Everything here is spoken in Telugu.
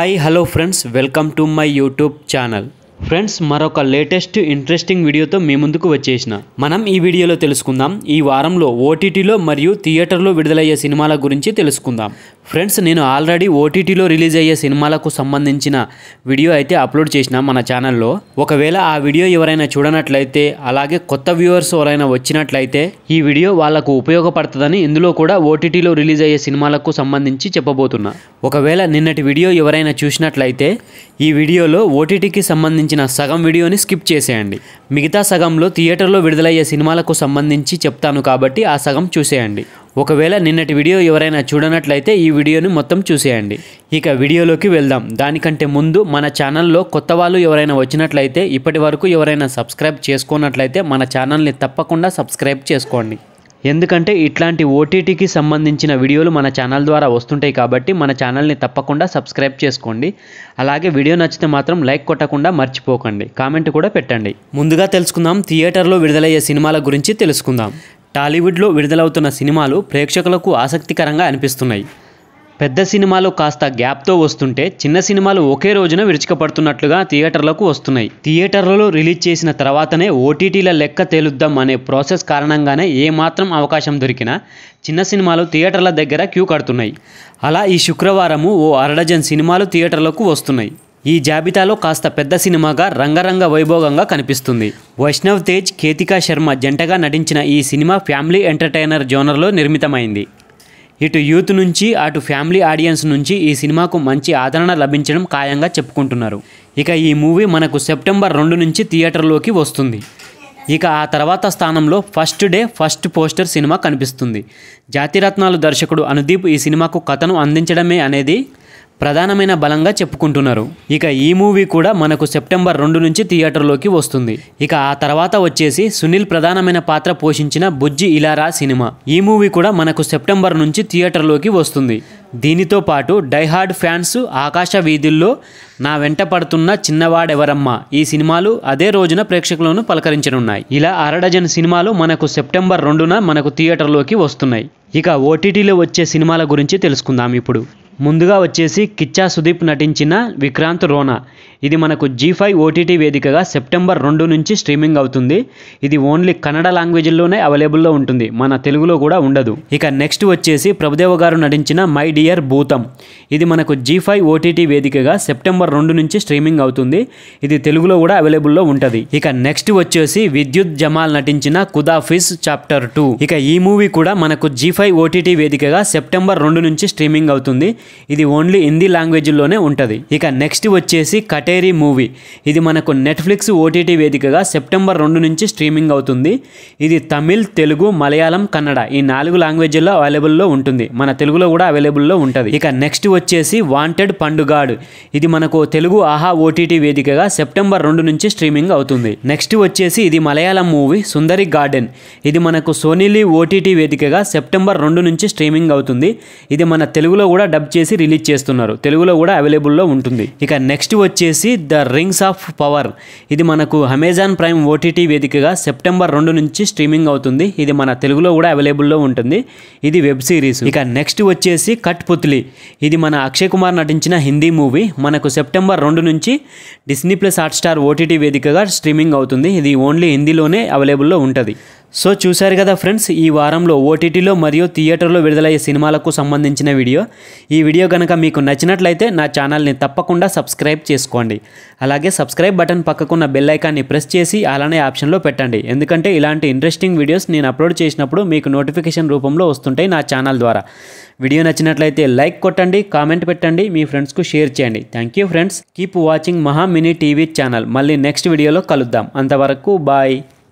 Hi hello friends, welcome to my YouTube channel. Friends, మరొక లేటెస్ట్ ఇంట్రెస్టింగ్ వీడియోతో మీ ముందుకు వచ్చేసిన. మనం ఈ వీడియోలో తెలుసుకుందాం ఈ వారంలో ఓటీటీలో మరియు థియేటర్లో విడుదలయ్యే సినిమాల గురించి తెలుసుకుందాం. ఫ్రెండ్స్, నేను ఆల్రెడీ ఓటీటీలో రిలీజ్ అయ్యే సినిమాలకు సంబంధించిన వీడియో అయితే అప్లోడ్ చేసిన మన ఛానల్లో. ఒకవేళ ఆ వీడియో ఎవరైనా చూడనట్లయితే, అలాగే కొత్త వ్యూవర్స్ ఎవరైనా వచ్చినట్లయితే ఈ వీడియో వాళ్ళకు ఉపయోగపడుతుందని ఇందులో కూడా ఓటీటీలో రిలీజ్ అయ్యే సినిమాలకు సంబంధించి చెప్పబోతున్నా. ఒకవేళ నిన్నటి వీడియో ఎవరైనా చూసినట్లయితే ఈ వీడియోలో ఓటీటీకి సంబంధించిన సగం వీడియోని స్కిప్ చేసేయండి. మిగతా సగంలో థియేటర్లో విడుదలయ్యే సినిమాలకు సంబంధించి చెప్తాను కాబట్టి ఆ సగం చూసేయండి. ఒకవేళ నిన్నటి వీడియో ఎవరైనా చూడనట్లయితే ఈ వీడియోని మొత్తం చూసేయండి. ఇక వీడియోలోకి వెళ్దాం. దానికంటే ముందు మన ఛానల్లో కొత్త వాళ్ళు ఎవరైనా వచ్చినట్లయితే, ఇప్పటి వరకు ఎవరైనా సబ్స్క్రైబ్ చేసుకున్నట్లయితే మన ఛానల్ని తప్పకుండా సబ్స్క్రైబ్ చేసుకోండి. ఎందుకంటే ఇట్లాంటి ఓటీటీకి సంబంధించిన వీడియోలు మన ఛానల్ ద్వారా వస్తుంటాయి కాబట్టి మన ఛానల్ని తప్పకుండా సబ్స్క్రైబ్ చేసుకోండి. అలాగే వీడియో నచ్చితే మాత్రం లైక్ కొట్టకుండా మర్చిపోకండి, కామెంట్ కూడా పెట్టండి. ముందుగా తెలుసుకుందాం థియేటర్లో విడుదలయ్యే సినిమాల గురించి తెలుసుకుందాం. టాలీవుడ్లో విడుదలవుతున్న సినిమాలు ప్రేక్షకులకు ఆసక్తికరంగా అనిపిస్తున్నాయి. పెద్ద సినిమాలు కాస్త గ్యాప్తో వస్తుంటే, చిన్న సినిమాలు ఒకే రోజున విరుచుకపడుతున్నట్లుగా థియేటర్లకు వస్తున్నాయి. థియేటర్లలో రిలీజ్ చేసిన తర్వాతనే ఓటీటీల లెక్క తేలుద్దాం అనే ప్రాసెస్ కారణంగానే ఏమాత్రం అవకాశం దొరికినా చిన్న సినిమాలు థియేటర్ల దగ్గర క్యూ కడుతున్నాయి. అలా ఈ శుక్రవారము ఓ అరడజన్ సినిమాలు థియేటర్లకు వస్తున్నాయి. ఈ జాబితాలో కాస్త పెద్ద సినిమాగా రంగరంగ వైభోగంగా కనిపిస్తుంది. వైష్ణవ్ తేజ్, కేతికా శర్మ జంటగా నటించిన ఈ సినిమా ఫ్యామిలీ ఎంటర్టైనర్ జోనర్లో నిర్మితమైంది. ఇటు యూత్ నుంచి అటు ఫ్యామిలీ ఆడియన్స్ నుంచి ఈ సినిమాకు మంచి ఆదరణ లభించడం ఖాయంగా చెప్పుకుంటున్నారు. ఇక ఈ మూవీ మనకు సెప్టెంబర్ 2 నుంచి థియేటర్లోకి వస్తుంది. ఇక ఆ తర్వాత స్థానంలో first day first poster cinema కనిపిస్తుంది. జాతిరత్నాలు దర్శకుడు అనుదీప్ ఈ సినిమాకు కథను అందించడమే అనేది ప్రధానమైన బలంగా చెప్పుకుంటున్నారు. ఇక ఈ మూవీ కూడా మనకు సెప్టెంబర్ 2 నుంచి థియేటర్లోకి వస్తుంది. ఇక ఆ తర్వాత వచ్చేసి సునీల్ ప్రధానమైన పాత్ర పోషించిన బుజ్జి ఇలారా సినిమా. ఈ మూవీ కూడా మనకు సెప్టెంబర్ నుంచి థియేటర్లోకి వస్తుంది. దీనితో పాటు డైహార్డ్ ఫ్యాన్స్ ఆకాశ వీధుల్లో, నా వెంట పడుతున్న చిన్నవాడెవరమ్మా ఈ సినిమాలు అదే రోజున ప్రేక్షకులను పలకరించనున్నాయి. ఇలా అరడజన్ సినిమాలు మనకు సెప్టెంబర్ 2న మనకు థియేటర్లోకి వస్తున్నాయి. ఇక ఓటీటీలో వచ్చే సినిమాల గురించి తెలుసుకుందాం ఇప్పుడు. ముందుగా వచ్చేసి కిచ్చా సుదీప్ నటించిన విక్రాంత్ రోనా. ఇది మనకు G5 ఓటీటీ వేదికగా సెప్టెంబర్ 2 నుంచి స్ట్రీమింగ్ అవుతుంది. ఇది ఓన్లీ కన్నడ లాంగ్వేజ్లోనే అవైలబుల్లో ఉంటుంది, మన తెలుగులో కూడా ఉండదు. ఇక నెక్స్ట్ వచ్చేసి ప్రభుదేవ గారు నటించిన మై డియర్ భూతం. ఇది మనకు G5 ఓటీటీ వేదికగా సెప్టెంబర్ 2 నుంచి స్ట్రీమింగ్ అవుతుంది. ఇది తెలుగులో కూడా అవైలబుల్లో ఉంటుంది. ఇక నెక్స్ట్ వచ్చేసి విద్యుత్ జమాల్ నటించిన ఖుదాఫిజ్ చాప్టర్ 2. ఇక ఈ మూవీ కూడా మనకు G5 ఓటీటీ వేదికగా సెప్టెంబర్ 2 నుంచి స్ట్రీమింగ్ అవుతుంది. ఇది ఓన్లీ హిందీ లాంగ్వేజ్లోనే ఉంటుంది. ఇక నెక్స్ట్ వచ్చేసి కటేరీ మూవీ. ఇది మనకు నెట్ఫ్లిక్స్ ఓటీటీ వేదికగా సెప్టెంబర్ 2 నుంచి స్ట్రీమింగ్ అవుతుంది. ఇది తమిళ్, తెలుగు, మలయాళం, కన్నడ ఈ 4 లాంగ్వేజ్ల్లో అవైలబుల్లో ఉంటుంది, మన తెలుగులో కూడా అవైలబుల్లో ఉంటుంది. ఇక నెక్స్ట్ వచ్చేసి వాంటెడ్ పండుగాడు. ఇది మనకు తెలుగు ఆహా ఓటీటీ వేదికగా సెప్టెంబర్ 2 నుంచి స్ట్రీమింగ్ అవుతుంది. నెక్స్ట్ వచ్చేసి ఇది మలయాళం మూవీ సుందరి గార్డెన్. ఇది మనకు సోనీలీ ఓటీటీ వేదికగా సెప్టెంబర్ 2 నుంచి స్ట్రీమింగ్ అవుతుంది. ఇది మన తెలుగులో కూడా డబ్ చేసి రిలీజ్ చేస్తున్నారు, తెలుగులో కూడా అవైలబుల్లో ఉంటుంది. ఇక నెక్స్ట్ వచ్చేసి ద రింగ్స్ ఆఫ్ పవర్. ఇది మనకు అమెజాన్ ప్రైమ్ ఓటీటీ వేదికగా సెప్టెంబర్ 2 నుంచి స్ట్రీమింగ్ అవుతుంది. ఇది మన తెలుగులో కూడా అవైలబుల్లో ఉంటుంది. ఇది వెబ్ సిరీస్. ఇక నెక్స్ట్ వచ్చేసి కట్ పుత్లి. ఇది మన అక్షయ్ కుమార్ నటించిన హిందీ మూవీ. మనకు సెప్టెంబర్ 2 నుంచి డిస్నీ ప్లస్ హాట్స్టార్ ఓటీటీ వేదికగా స్ట్రీమింగ్ అవుతుంది. ఇది ఓన్లీ హిందీలోనే అవైలబుల్లో ఉంటుంది. సో చూశారు కదా ఫ్రెండ్స్, ఈ వారంలో ఓటీటీలో మరియు థియేటర్లో విడుదలయ్యే సినిమాలకు సంబంధించిన వీడియో. ఈ వీడియో కనుక మీకు నచ్చినట్లయితే నా ఛానల్ని తప్పకుండా సబ్స్క్రైబ్ చేసుకోండి. అలాగే సబ్స్క్రైబ్ బటన్ పక్కకున్న బెల్ ఐకాన్ని ప్రెస్ చేసి అలానే ఆప్షన్లో పెట్టండి. ఎందుకంటే ఇలాంటి ఇంట్రెస్టింగ్ వీడియోస్ నేను అప్లోడ్ చేసినప్పుడు మీకు నోటిఫికేషన్ రూపంలో వస్తుంటాయి నా ఛానల్ ద్వారా. వీడియో నచ్చినట్లయితే లైక్ కొట్టండి, కామెంట్ పెట్టండి, మీ ఫ్రెండ్స్కు షేర్ చేయండి. Thank you friends. Keep watching Maha mini TV channel. మళ్ళీ నెక్స్ట్ వీడియోలో కలుద్దాం. అంతవరకు బాయ్.